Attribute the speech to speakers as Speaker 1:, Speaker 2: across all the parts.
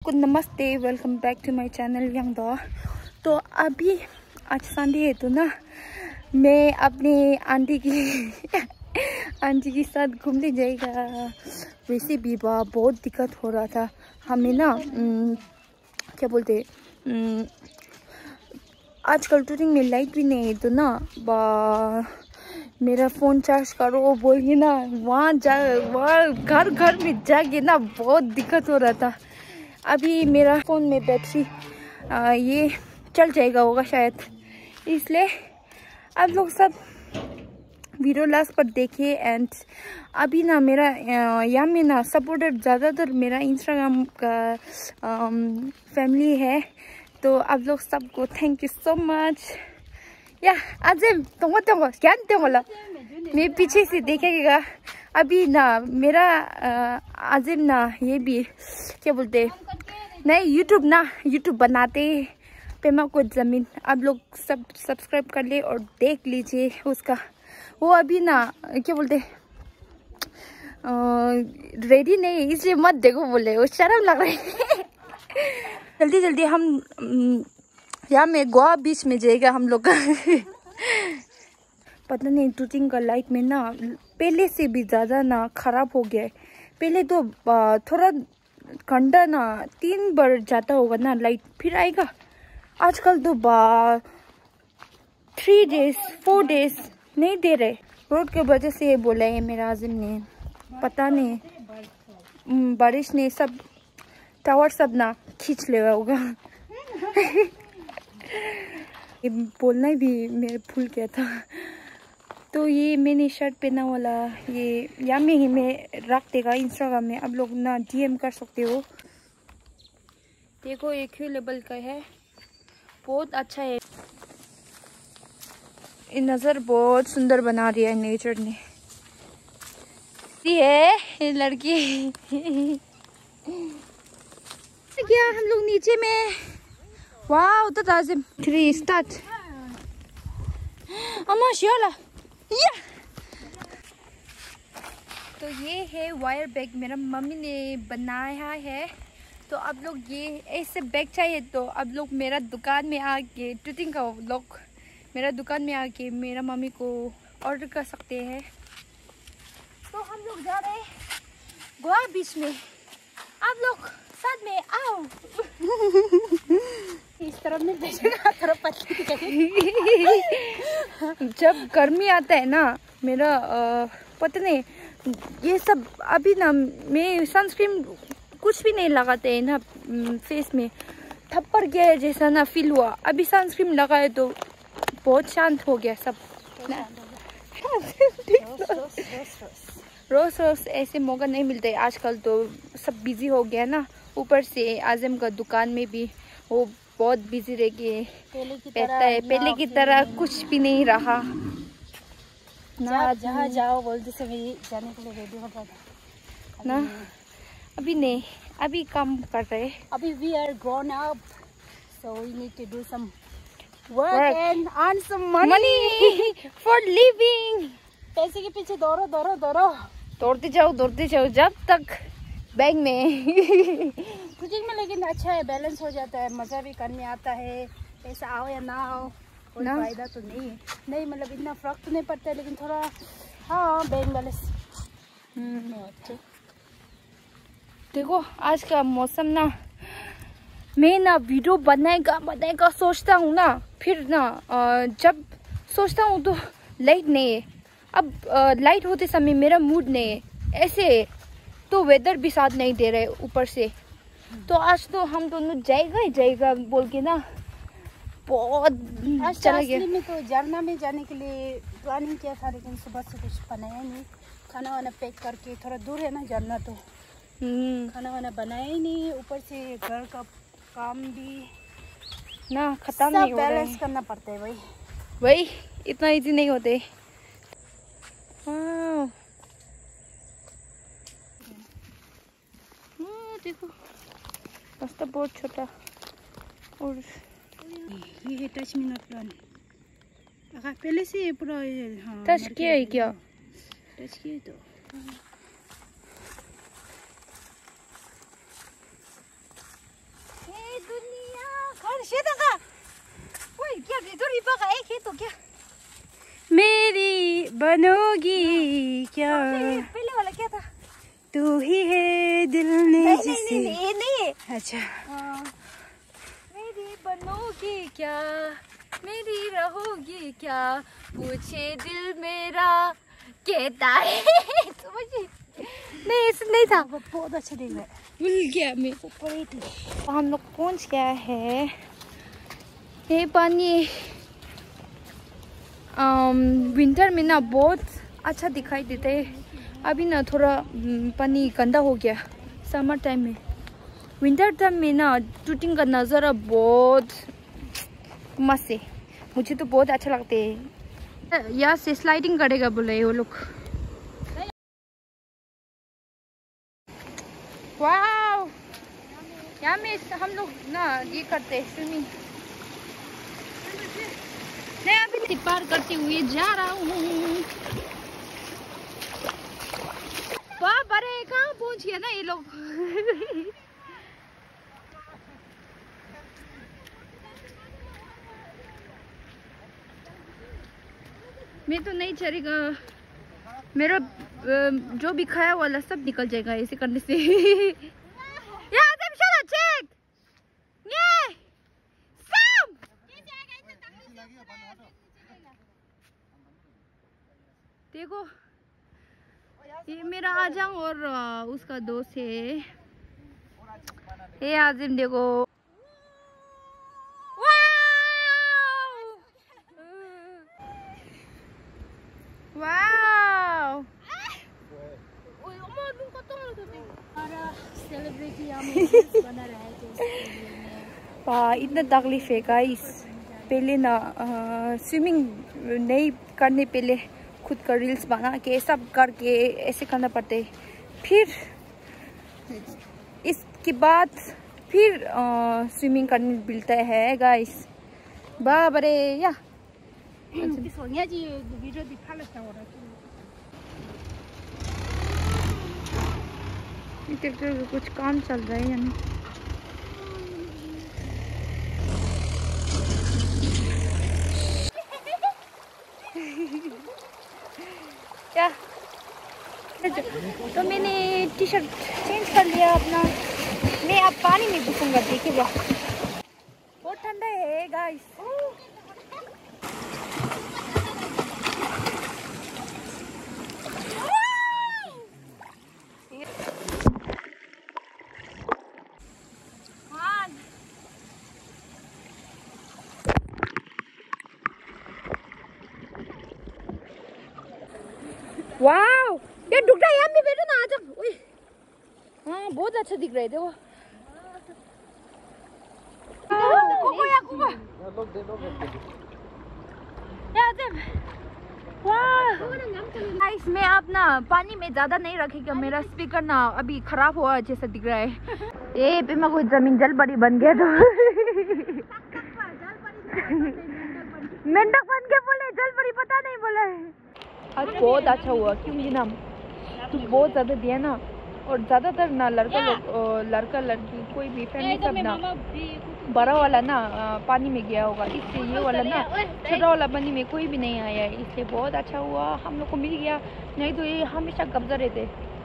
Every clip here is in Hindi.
Speaker 1: सबको नमस्ते, welcome back to my channel young दो। तो अभी आज संडे है तो ना मैं अपने आंटी के साथ घूमने जाएगा। वैसे भी बहुत दिक्कत हो रहा था हमें ना, क्या बोलते आजकल टूरिंग में लाइट भी नहीं है तो ना मेरा फ़ोन चार्ज करो बोल के ना वहाँ घर घर में जाके ना बहुत दिक्कत हो रहा था। अभी मेरा फ़ोन में बैटरी ये चल जाएगा होगा शायद, इसलिए आप लोग सब वीडियो लास्ट पर देखिए। एंड अभी ना मेरा यहाँ में ना सपोर्टर ज़्यादातर मेरा इंस्टाग्राम का फैमिली है, तो आप लोग सबको थैंक यू सो मच। या आजिम तुम मैं पीछे से देखेगा। अभी ना मेरा आजिम ना ये भी क्या बोलते नहीं यूट्यूब बनाते पेमा को ज़मीन, आप लोग सब सब्सक्राइब कर ले और देख लीजिए उसका। वो अभी ना क्या बोलते रेडी नहीं है इसलिए मत देखो बोले, वो शर्म लग रही है। जल्दी जल्दी हम यहाँ में गोवा बीच में जाएगा हम लोग का। पता नहीं टूटिंग का लाइट में ना पहले से भी ज़्यादा ना ख़राब हो गया है। पहले तो थोड़ा घंटा ना 3 बार जाता होगा ना लाइट, फिर आएगा। आजकल तो 3 डेज 4 डेज नहीं दे रहे। रोड के वजह से बोला है मेरा आजिम ने, पता नहीं बारिश ने सब टावर सब ना खींच लेगा होगा। ये बोलना भी मेरे भूल गया था। तो ये मैंने शर्ट पहना वाला ये यहाँ में ही मैं रख देगा इंस्टाग्राम में, आप लोग ना डीएम कर सकते हो। देखो एक ही लेवल का है, बहुत अच्छा है। ये नज़र बहुत सुंदर बना दिया है नेचर ने। ये है लड़की क्या हम लोग नीचे में। वाह उधर ताजिम 3 स्टार्ट अम्मा शियाला या। तो ये है वायर बैग मेरा मम्मी ने बनाया है। तो आप लोग ये ऐसे बैग चाहिए तो आप लोग मेरा दुकान में आके टूटिंग का लोग मेरा दुकान में आके मेरा मम्मी को ऑर्डर कर सकते हैं। तो हम लोग जा रहे हैं गोवा बीच में, आप लोग साथ में आओ। इस तरफ में भेजेगा तरफ पतली। जब गर्मी आता है ना मेरा पता नहीं ये सब अभी ना मैं सनस्क्रीन कुछ भी नहीं लगाते हैं ना फेस में, थप्पड़ गया जैसा ना फील हुआ। अभी सनस्क्रीन लगाए तो बहुत शांत हो गया सब ना। रोज ऐसे मौका नहीं मिलते आजकल, तो सब बिजी हो गया ना। ऊपर से आज़म का दुकान में भी वो बहुत बिजी रह गए रहता है, पहले की तरह कुछ भी नहीं रहा ना।
Speaker 2: जहाँ जाओ बोलते समय जाने के लिए रेडी होता था
Speaker 1: ना, अभी नहीं, अभी काम कर रहे।
Speaker 2: अभी we are grown up, so we need to do some work and earn some money
Speaker 1: for living.
Speaker 2: पैसे के पीछे दौड़ो
Speaker 1: दौड़ते जाओ जब तक बैंक में।
Speaker 2: कुकिंग में लेकिन अच्छा है, बैलेंस हो जाता है, मज़ा भी करने आता है। पैसा आओ या ना आओ कोई फायदा तो नहीं मतलब इतना फर्क तो नहीं पड़ता है, लेकिन थोड़ा हाँ बैंक बैलेंस।
Speaker 1: देखो आज का मौसम ना, मैं ना वीडियो बनाएगा सोचता हूँ ना, फिर ना जब सोचता हूँ तो लाइट नहीं है। अब लाइट होते समय मेरा मूड नहीं है ऐसे, तो वेदर भी साथ नहीं दे रहे ऊपर से। तो आज तो हम दोनों जाएगा बोल के ना बहुत चला गया।
Speaker 2: में तो झरना में जाने के लिए प्लानिंग किया था, लेकिन सुबह से कुछ बनाया नहीं। खाना वाना पैक करके, थोड़ा दूर है ना झरना, तो खाना वाना बनाया ही नहीं। ऊपर से घर का काम भी
Speaker 1: ना खत्म नहीं हो रहा है,
Speaker 2: बैलेंस करना पड़ता है
Speaker 1: भाई इतना इजी नहीं होते। देखो रास्ता बहुत छोटा और
Speaker 2: ये है टच मी नॉट प्लान। पहले से पूरा हाँ
Speaker 1: टच किया है क्या?
Speaker 2: टच किया तो
Speaker 1: एक है तो क्या
Speaker 2: मेरी बनोगी क्या,
Speaker 1: पहले वाला क्या था?
Speaker 2: तू ही है दिल ने जिसे।
Speaker 1: नहीं।
Speaker 2: अच्छा
Speaker 1: मेरी बनोगी क्या, मेरी रहोगी क्या, पूछे दिल मेरा कहता है। समझिए नहीं, ऐसा नहीं था।
Speaker 2: बहुत अच्छा देख रहा है।
Speaker 1: भूल गया मैं। हम लोग पहुंच गया है। ये पानी विंटर में ना बहुत अच्छा दिखाई देता है। अभी ना थोड़ा पानी गंदा हो गया समर टाइम में। विंटर टाइम में ना शूटिंग का नज़ारा बहुत मस्त है। मुझे तो बहुत अच्छा लगता है। यहाँ से स्लाइडिंग करेगा बोले वो लोग। वाह, यहाँ में हम लोग ना ये करते हैं स्विमिंग। मैं अभी पार करते हुए जा रहा हूँ। वाह बड़े कहाँ पहुँच गया ना ये लोग। मैं तो नहीं चलेगा, मेरा जो भी खाया वाला सब निकल जाएगा ऐसे करने से। देखो ये मेरा आजम और उसका दोस्त है ये आजिम। देखो वाव, इतना तकलीफ है गाइस। पहले ना स्विमिंग नहीं करने पहले खुद का रील्स बना के सब करके ऐसे करना पड़ता है। फिर इसके बाद फिर स्विमिंग करने मिलता है गाइस। बाबरे या ट्रैक्टर कुछ काम चल रहा है यानी। क्या तो मैंने टी शर्ट चेंज कर लिया अपना। मैं अब पानी में घुसूंगा, देखिएगा बहुत ठंडा है गाइस। वाओ, ये डुकरा यहाँ में बैठो ना, आजा। हाँ बहुत अच्छा दिख रहे थे वो। गाइस मैं अब ना पानी में ज्यादा नहीं रखेगा, मेरा स्पीकर ना अभी खराब हुआ जैसा दिख रहा है। ए पे मैं कोई जमीन जल परी बन गया तो मेंढक बन के बोले जल परी पता नहीं बोला है। आज बहुत अच्छा हुआ क्योंकि ना तू बहुत ज़्यादा दिया ना, और ज़्यादातर ना लड़का लड़की कोई भी फैमिली सब ना बड़ा वाला ना पानी में गया होगा, इसलिए ये वाला ना छोटा वाला पानी में कोई भी नहीं आया है। इसलिए बहुत अच्छा हुआ हम लोग को मिल गया, नहीं तो ये हमेशा कब्जा रहते।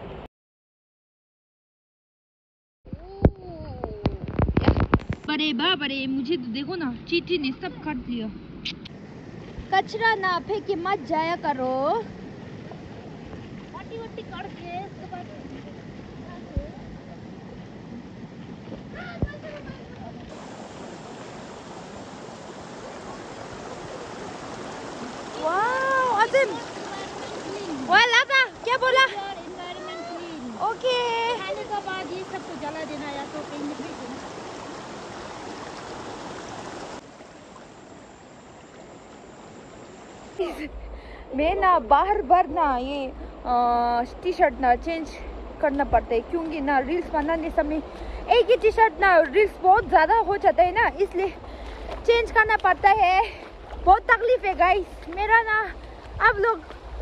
Speaker 1: बड़े मुझे तो देखो ना चींटी ने सब काट लिया। कचरा ना फेंक के मत जाया करो। वट्टी करके वाह आसिम, वाह लाता क्या बोला? ओके
Speaker 2: खाने के बाद ये सब तो जला देना या तो कहीं में फेंक देना।
Speaker 1: मैं ना बाहर बार ना ये टी शर्ट ना चेंज करना पड़ता है क्योंकि ना रील्स बनाने समय एक ही टी शर्ट ना रील्स बहुत ज़्यादा हो जाता है ना, इसलिए चेंज करना पड़ता है। बहुत तकलीफ है गाइस मेरा ना। आप लोग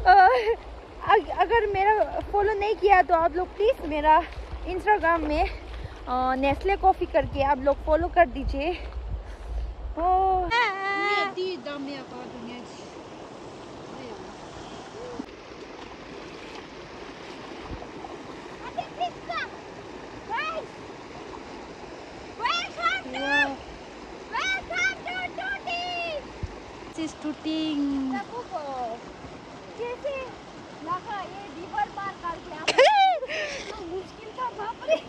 Speaker 1: अगर मेरा फॉलो नहीं किया तो आप लोग प्लीज़ मेरा इंस्टाग्राम में नेस्ले कॉफ़ी करके आप लोग फॉलो कर दीजिए।
Speaker 2: Di dami apa dunia ji.
Speaker 1: This is tooting.
Speaker 2: कैसे लगा ये दीवार पार कर गया मुश्किल था बाप रे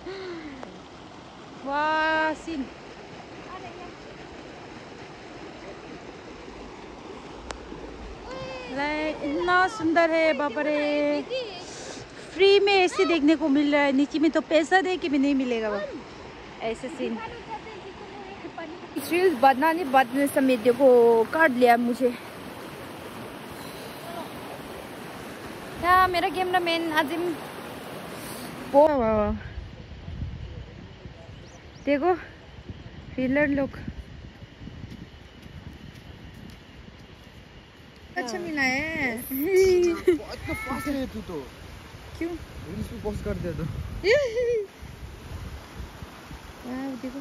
Speaker 1: वाह सीन इतना सुंदर है बाप रे फ्री में ऐसे देखने को मिल रहा है नीचे में तो पैसा दे के भी नहीं मिलेगा वो ऐसे सीन रील्स बनाने समेत देखो काट लिया मुझे मेरा कैमरामैन आजिम देखो रीलर लोग अच्छा मिला है
Speaker 3: इतना फास्ट है तू तो
Speaker 1: क्यों
Speaker 3: रील्स पे पोस्ट कर दे तो
Speaker 1: देखो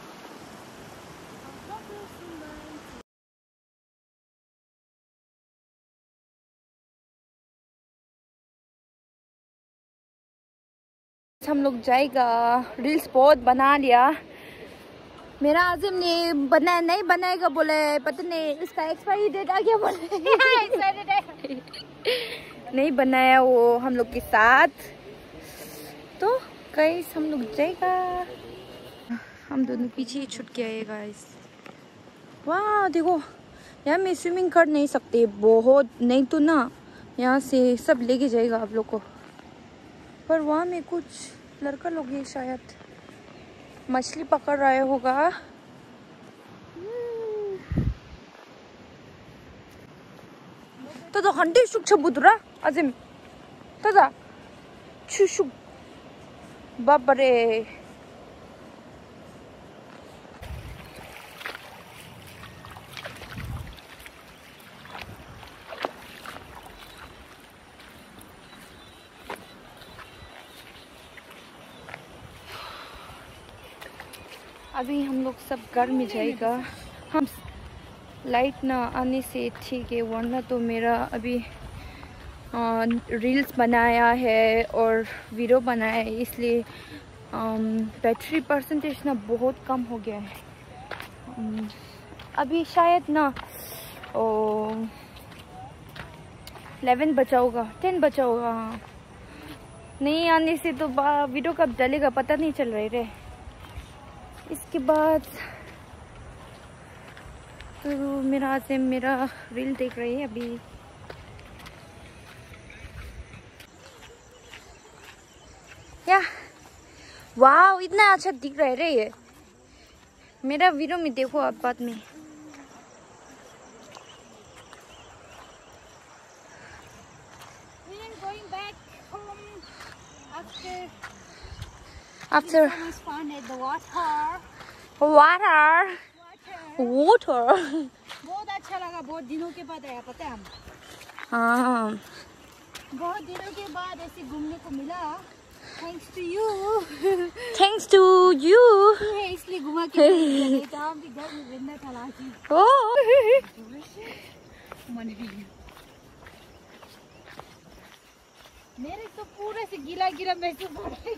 Speaker 1: हम लोग जाएगा रील्स बहुत बना लिया मेरा आजिम ने बनाया नहीं बनाएगा बोले पता नहीं इसका एक्सपायरी डेट आ गया बोले नहीं बनाया वो हम लोग के साथ तो गाइस हम लोग जाएगा हम दोनों पीछे छूट के आए गाइस वाह देखो यहाँ में स्विमिंग कर नहीं सकते बहुत नहीं तो ना यहाँ से सब लेके जाएगा आप लोग को पर वहाँ में कुछ लड़का लोग है शायद मछली पकड़ रहे होगा तो हंडी शुक छबुदरा आजिम तो शुक बाप रे अभी हम लोग सब घर में जाएगा हम लाइट ना आने से ठीक है वरना तो मेरा अभी रील्स बनाया है और वीडियो बनाया है इसलिए बैटरी परसेंटेज ना बहुत कम हो गया है अभी शायद ना 11 बचा होगा 10 बचा होगा हाँ नहीं आने से तो वीडियो कब चलेगा पता नहीं चल रहा है इसके बाद तो मेरा आजिम मेरा रील देख रही है अभी क्या वाह इतना अच्छा दिख रहा है रे ये मेरा वीडियो में देखो आप बाद में after
Speaker 2: fun at the water बहुत अच्छा लगा बहुत दिनों के बाद आया पता है हम
Speaker 1: हाँ
Speaker 2: बहुत दिनों के बाद ऐसे घूमने को मिला थैंक्स टू यू इसलिए घुमा के हम भी घर में रहना था लाकी मन भी मेरे तो पूरे से गीला गीला महसूस हो रहा है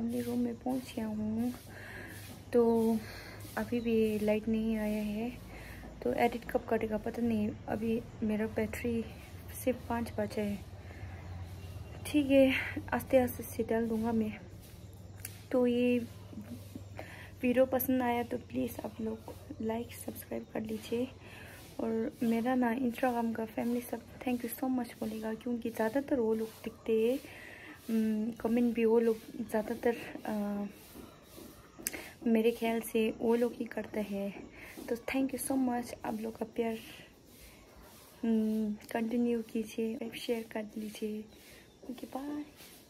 Speaker 1: अपने रूम में पहुंच गया हूँ। तो अभी भी लाइट नहीं आया है, तो एडिट कब करेगा पता नहीं। अभी मेरा बैटरी सिर्फ 5 बचा है। ठीक है, आस्ते आस्ते से डाल दूँगा मैं। तो ये वीडियो पसंद आया तो प्लीज़ आप लोग लाइक सब्सक्राइब कर लीजिए। और मेरा ना इंस्टाग्राम का फैमिली सब थैंक यू सो मच बोलेगा, क्योंकि ज़्यादातर वो लोग दिखते हैं, कमेंट भी वो लोग ज़्यादातर मेरे ख्याल से वो लोग ही करते हैं। तो थैंक यू सो मच, आप लोग का प्यार कंटिन्यू कीजिए, शेयर कर लीजिए। Okay bye.